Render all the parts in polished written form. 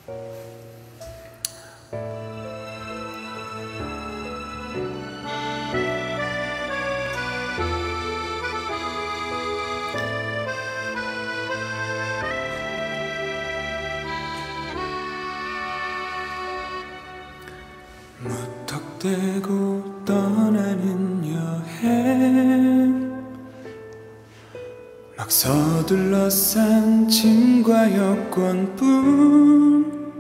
무턱대고 떠나는 여행, 막 서둘러 싼 짐과 여권뿐.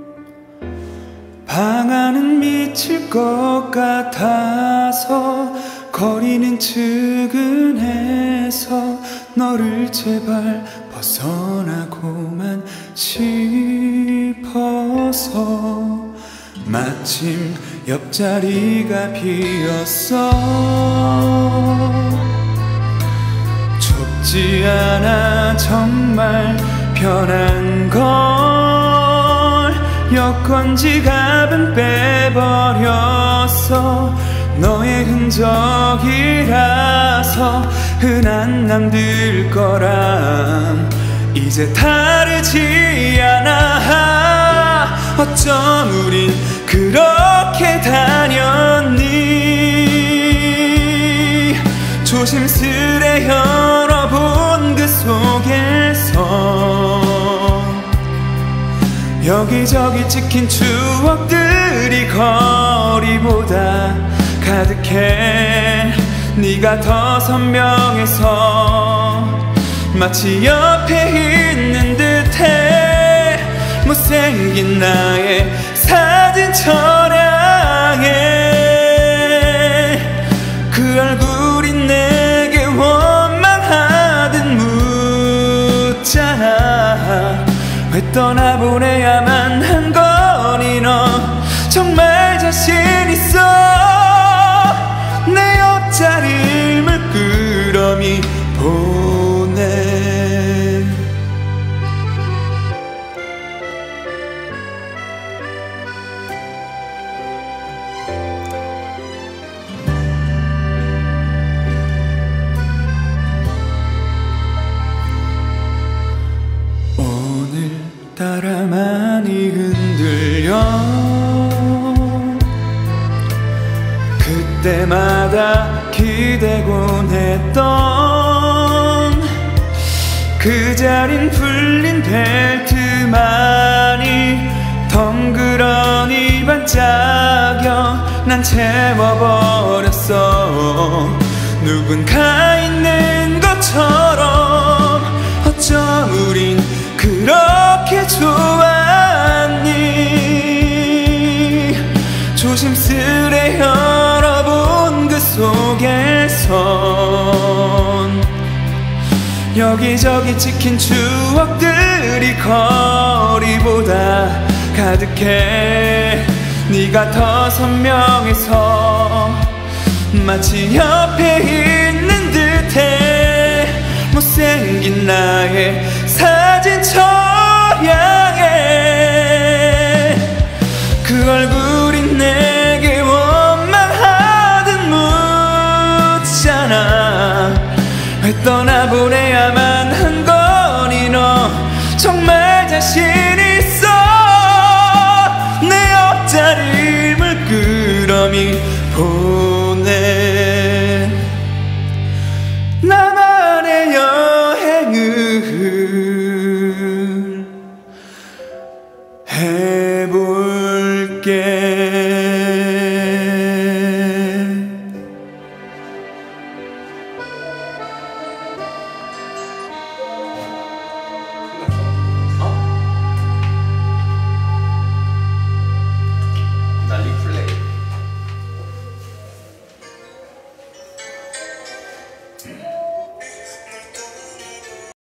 방 안은 미칠 것 같아서 거리는 측은해서 너를 제발 벗어나고만 싶어서 마침 옆자리가 비었어. 좁지 않아 정말 편한 걸. 여권 지갑은 빼버렸어. 너의 흔적이라서 흔한 남들 거랑 이제 다르지 않아. 어쩜 우린 그렇게 다녔니. 조심스레 열어본 그 속에서 여기저기 찍힌 추억들이 거리보다 가득해. 네가 더 선명해서 마치 옆에 있는 듯해. 못생긴 나의 사진 촬영해. 그 얼굴이 내게 원망하듯 묻잖아. 왜 떠나보내야만 한 거니. 너 정말 자신 있어. 내 옆자리를 물끄러미 보내. 오늘따라 많이 흔들려. 그때마다 기대곤 했던 그 자린 풀린 벨트만이 덩그러니 반짝여. 난 채워버렸어. 누군가 있는 것처럼. 어쩜 우린 그렇게 좋았니. 조심스레 열어본 그 속에선 여기저기 찍힌 추억들이 거리보다 가득해. 네가 더 선명해서 마치 옆에 있는 듯해. 못생긴 나의 사진 처량해. 그 얼굴이 내게 원망하듯 묻잖아. 왜 떠나보내야만 한 거니. 너 정말 자신 있어. 내 옆자리 물끄러미 보내. 나만의 여행을 해볼게.